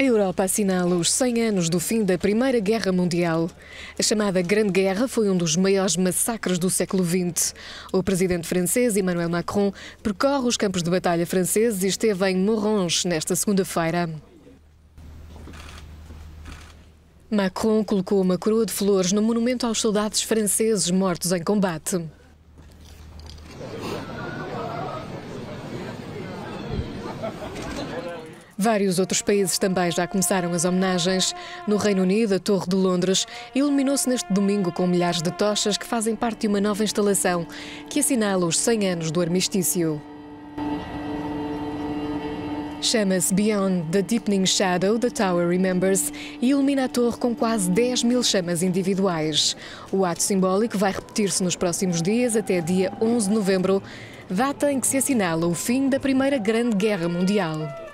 A Europa assinala os 100 anos do fim da Primeira Guerra Mundial. A chamada Grande Guerra foi um dos maiores massacres do século XX. O presidente francês, Emmanuel Macron, percorre os campos de batalha franceses e esteve em Morronge nesta segunda-feira. Macron colocou uma coroa de flores no monumento aos soldados franceses mortos em combate. Vários outros países também já começaram as homenagens. No Reino Unido, a Torre de Londres iluminou-se neste domingo com milhares de tochas que fazem parte de uma nova instalação que assinala os 100 anos do armistício. Chama-se Beyond the Deepening Shadow, the Tower Remembers, e ilumina a torre com quase 10.000 chamas individuais. O ato simbólico vai repetir-se nos próximos dias até dia 11 de novembro, data em que se assinala o fim da Primeira Grande Guerra Mundial.